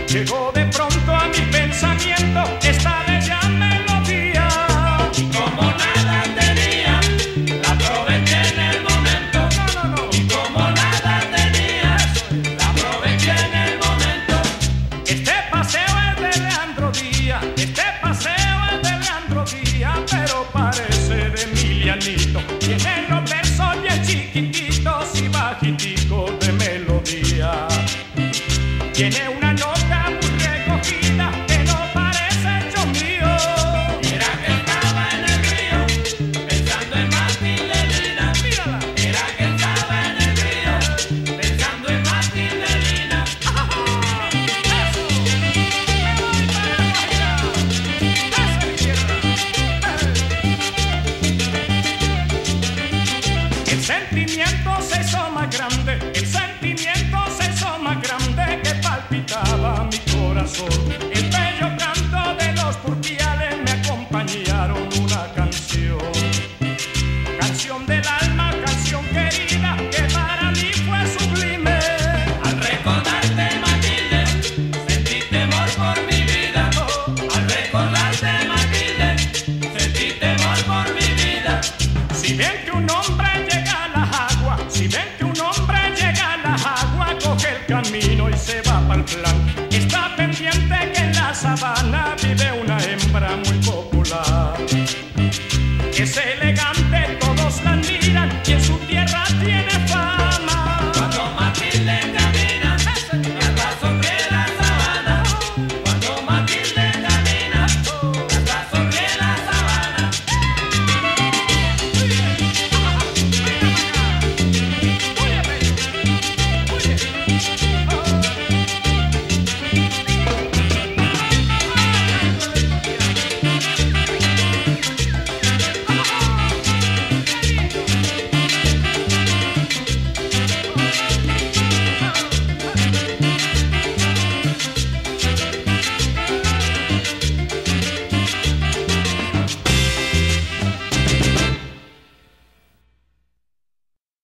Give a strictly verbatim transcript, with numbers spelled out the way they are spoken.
Llegó de pronto a mi pensamiento esta bella melodía. Y como nada tenía, la aproveché en el momento. No, no, no. Y como nada tenía, la aproveché en el momento. Este paseo es de Leandro Díaz, este paseo es de Leandro Díaz, pero parece de Emilianito. Tiene los versos bien chiquititos y bajiticos de melodía. Tiene una nota muy recogida que no parece hecho mío. Era que estaba en el río, pensando en Martín de Lina. Mírala. Era que estaba en el río, pensando en Martín de Lina. Eso. Me voy para la Guajira. Esa es mi tierra. El sentimiento se hizo más grande, el sentimiento se hizo más grande que palpitaba mi corazón. El bello canto de los turpiales me acompañaron una canción. Canción del alma, canción querida, que para mí fue sublime. Al recordarte, Matilde, sentí temor por mi vida. Al recordarte, Matilde, sentí temor por mi vida. Si ven que un hombre llega a las aguas, si ven que un hombre llega a las aguas, coge el camino y se va para el plan. Está pendiente que en la sabana